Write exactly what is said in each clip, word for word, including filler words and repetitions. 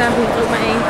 làm hình tượng mà em.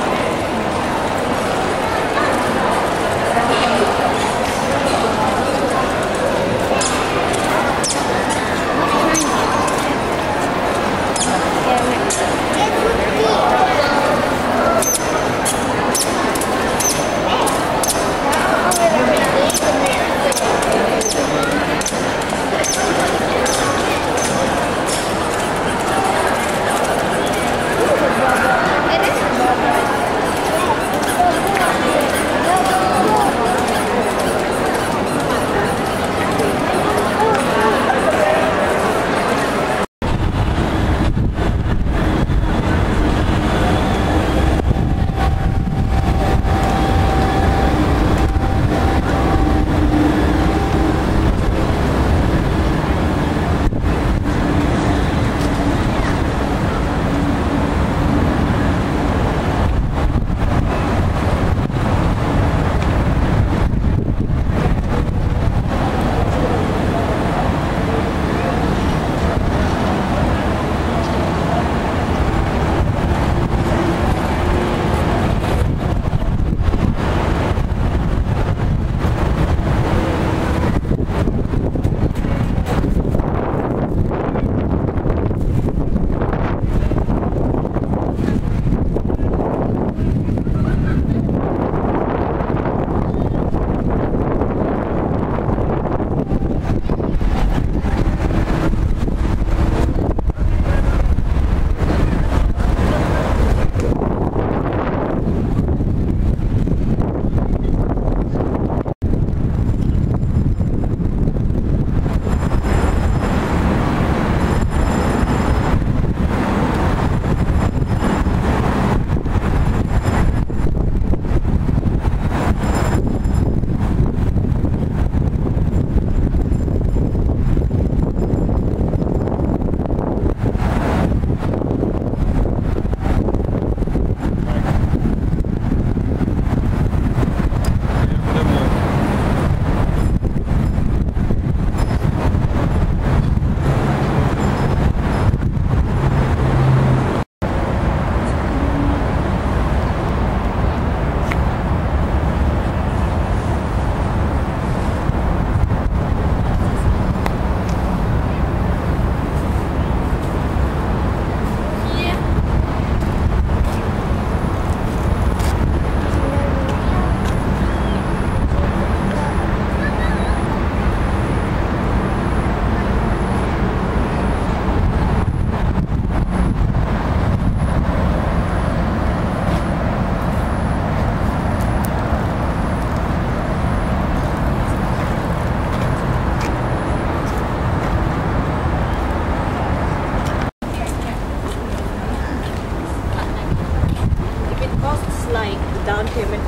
Like the down payment.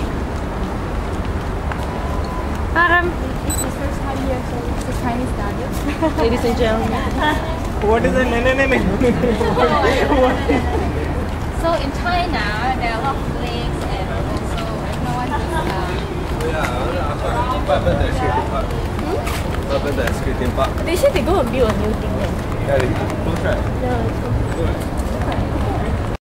Parang it's his first time here, so it's the Chinese standard. ladies and gentlemen. What is the name? So in China, there are a lot of lakes and also no one is. They They said they go and build a new thing there. Yeah, they close, right? Yeah, it's